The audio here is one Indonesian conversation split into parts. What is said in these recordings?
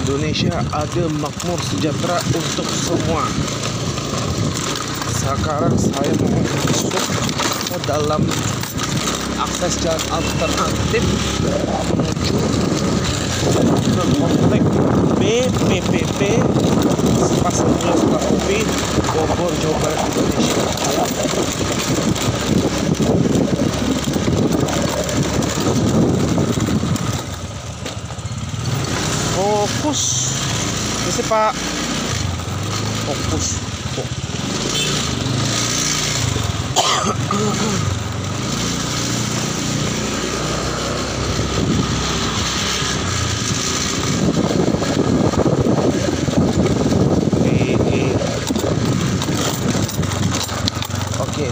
Indonesia adil, makmur, sejahtera untuk semua. Sekarang saya mau masuk ke dalam akses jalan alternatif menuju ke komplek BPPP Pasar Mula Sukabumi, Bogor, Jawa Barat, Indonesia. Fokus, bisa Pak. Fokus. Oke.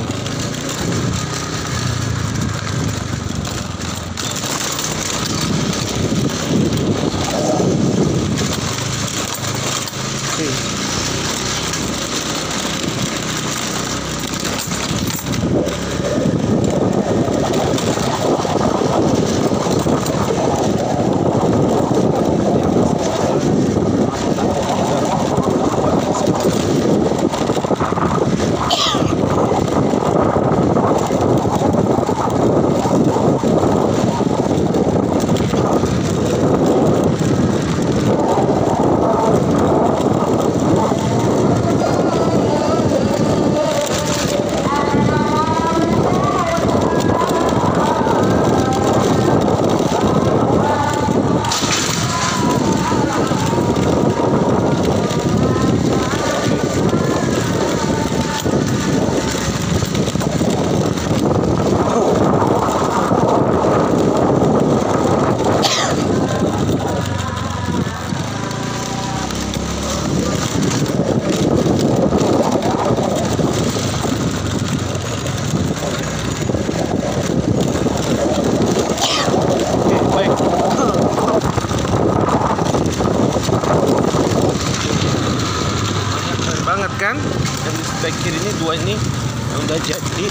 Kan, dan di sebelah kiri ini dua ini yang udah jadi.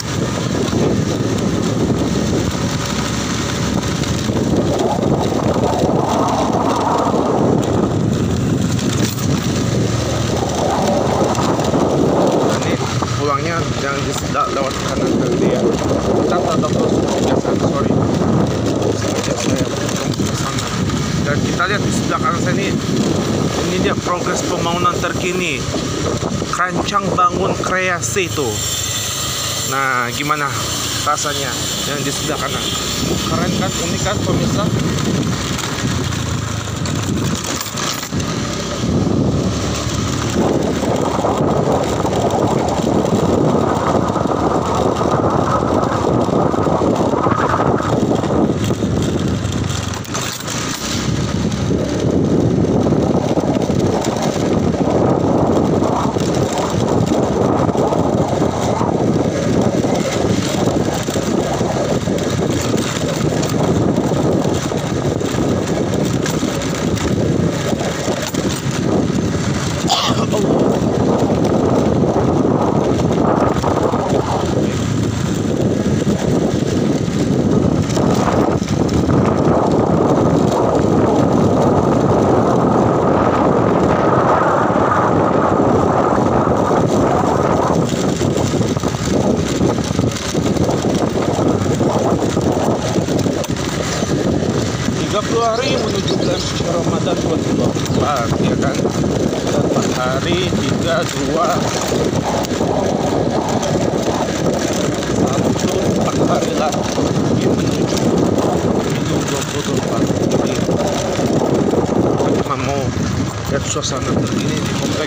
Ini pulangnya jangan lewat kanan nanti ya. Kita tetap terus biasa, sorry. Sengaja saya ke sana. Dan kita lihat di sebelah kanan saya ini dia progres pembangunan terkini. Rancang bangun kreasi tuh. Nah, gimana rasanya yang di sebelah kanan? Keren kan, unik kan pemirsa? Hari menuju bulan suci Ramadan 2024, ya kan? 4 hari, 3, 2, 1, 4 hari lagi menuju 2024. Jadi kita mau lihat suasana terkini di komplek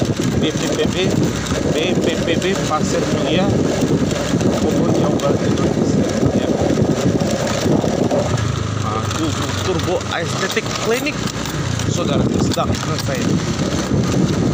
BPPP Pasar Mulia, Bogor, Jawa Barat, Indonesia. Ya. Turbo Aesthetic Clinic, saudara, sedang saya.